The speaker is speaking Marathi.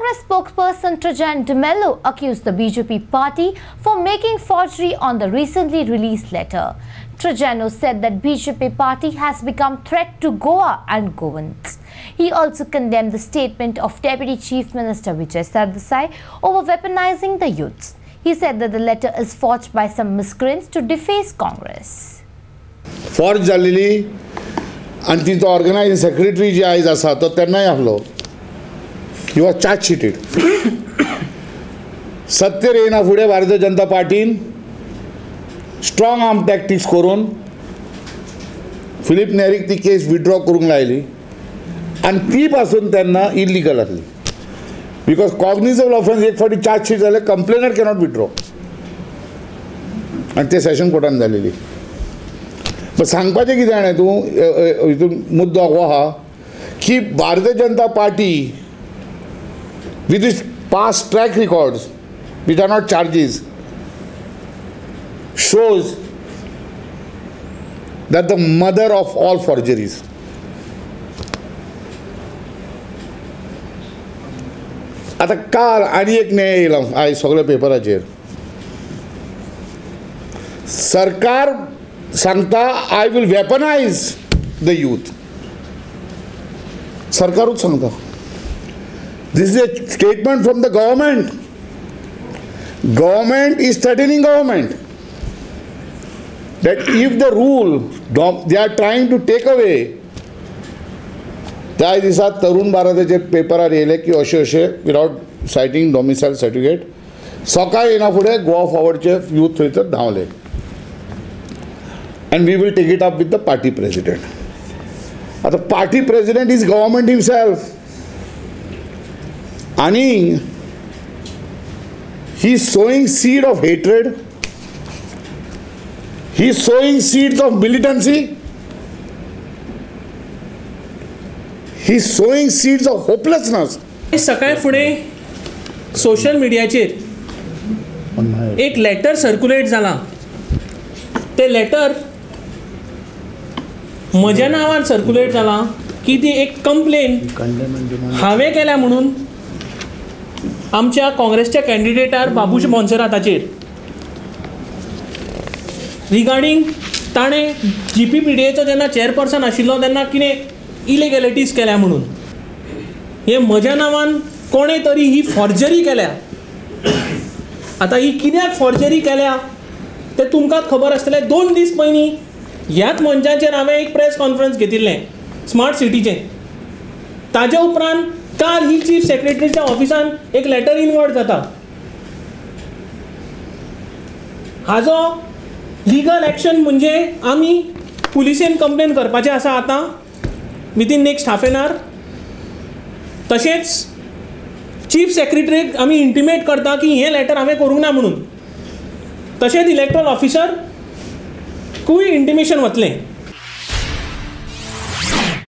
Congress spokesperson Trajano Dmello accused the BJP party for making forgery on the recently released letter. Trajano said that BJP party has become threat to Goa and Goans. He also condemned the statement of Deputy Chief Minister Vijay Sardesai over weaponizing the youths. He said that the letter is forged by some miscreants to deface Congress. Forge झालेली आणि तिचो ऑर्गनायझिंग सेक्रेटरी जी आयज आसा तो तेन्नाय आहलो. He was charge sheeted. सत्तेर येना फुडें भारतीय जनता पार्टीन स्ट्रॉंग आर्म टॅक्टिक्स करून फिलिप नेरीक ती केस विड्रॉ करूंक लायली आनी ती पासून तेन्ना इलिगल आसली. बिकॉज कॉग्निजेबल ऑफेन्स एक फावटी चार्ज शीट जाल्यार कंप्लेनर कॅनॉट विड्रॉ आनी ते सेशन कोर्टान जालेली. पण सांगपाचें कितें जाणा तूं हितून मुद्दो हो आहा की Bharatiya Janata Party with its past track records, which are not charges, shows that the mother of all forgeries. आता काल आणि एक न्याय येयला आयज सगळ्या पेपराचेर. सरकार सांगता I will weaponise the youth. सरकारूच सांगता. This is a statement from the government. Government is threatening government that if the rule they are trying to take away. त्या दिसात तरुण भारताचे पेपरार येयले की अशें अशें विदाउट सायटिंग डॉमिसायल सर्टिफिकेट सकाळ येना फुडें गोवा फॉरवर्डचे यूथ थंयसर धांवले. and we will take it up with the party president. आता party president is government himself. आणि he is sowing seed of hatred. He is sowing seeds of militancy. He is sowing seeds of hopelessness. सकाळी फुडें सोशल मिडियाचेर एक लेटर सर्क्युलेट जाला. ते लेटर म्हज्या नांवान सर्क्युलेट जाला की ती एक कंप्लेन हांवें केल्या म्हणून आमच्या काँग्रेसच्या कॅन्डिडेटार बाबूश मोन्सेराताचेर रिगार्डींग ताणें GPPDAचो जेन्ना चेअरपर्सन आशिल्लो तेन्ना कितें इलिगॅलिटीज केल्या म्हणून. हे म्हज्या नांवान कोणें तरी ही फॉर्जरी केल्या. आतां ही कित्याक फॉर्जरी केल्या तें तुमकांच खबर आसतलें. 2 दीस पयलीं ह्याच मंचाचेर हांवें एक प्रेस कॉन्फरन्स घेतिल्लें स्मार्ट सिटीचें. ताजे उपरांत काल ही चीफ सेक्रेटरीच्या ऑफिसान एक लेटर इनवर्ट जाता. हाजो लिगल एक्शन म्हणजे आमी पुलिसेन कंप्लेन करपाचें आसा आतां within next half an hour. तशेंच चीफ सेक्रेटरीक आमी इंटिमेट करता की हें लेटर हांवें करूंक ना म्हणून. तशेंच इलेक्टोरल ऑफिसरकूय इंटिमेशन वतलें.